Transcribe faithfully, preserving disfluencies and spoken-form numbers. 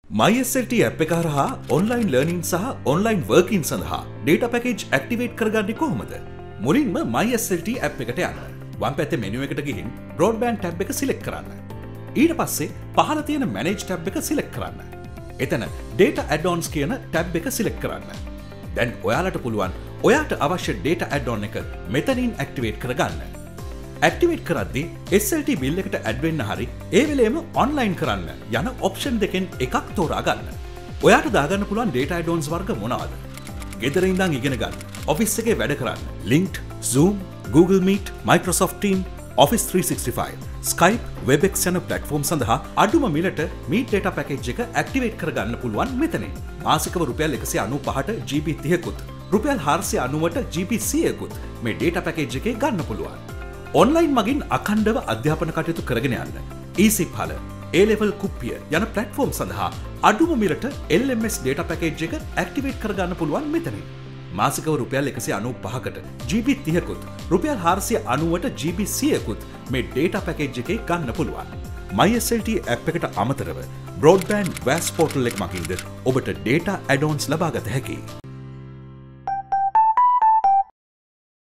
MySLT app එක හරහා online learning සහ online working සඳහා data package activate කරගන්නේ කොහොමද? මුලින්ම MySLT app එකට යන්න. වම් පැත්තේ menu එකට ගිහින් broadband tab එක select කරන්න. ඊට පස්සේ පහළ තියෙන manage tab එක select කරන්න. එතන data add-ons කියන tab එක select කරන්න. දැන් ඔයාලට පුළුවන් ඔයාට අවශ්‍ය data add-on එක මෙතනින් activate කරගන්න. ඇක්ටිවේට් කරද්දී S L T බිල් එකට ඇඩ් වෙන්න හරි ඒ වෙලේම ඔන්ලයින් කරන්න යන ඔප්ෂන් දෙකෙන් එකක් තෝරා ගන්න. ඔයාට දාගන්න පුළුවන් data add-ons වර්ග මොනවාද? ගෙදර ඉඳන් ඉගෙන ගන්න, ඔෆිස් එකේ වැඩ කරන්න, Linked, Zoom, Google Meet, Microsoft Teams, Office three sixty-five, Skype, WebEx යන platform සඳහා අඩුම මිලට Meet data package එක ඇක්ටිවේට් කරගන්න පුළුවන් මෙතනින්. මාසිකව රුපියල් එකසිය අනූපහට G B තිහකුත්, රුපියල් හාරසිය අනූවට G B සීයකුත් මේ data package එකේ ගන්න පුළුවන්. ඔන්ලයින් මගින් අඛණ්ඩව අධ්‍යාපන කටයුතු කරගෙන යන්න ඊසිප් හල A-level කුප්පිය යන ප්ලැට්ෆෝම් සඳහා අඩුම මිලට L M S data package එක ඇක්ටිවේට් කරගන්න පුළුවන් මෙතනින්. මාසිකව රුපියල් එකසිය අනූපහකට G B තිහකුත් රුපියල් හාරසිය අනූවට G B සීයකුත් මේ data package එකේ ගන්න පුළුවන්. MySLT app එකට අමතරව broadband V A S portal එක මගින්ද ඔබට data add-ons ලබා ගත හැකියි.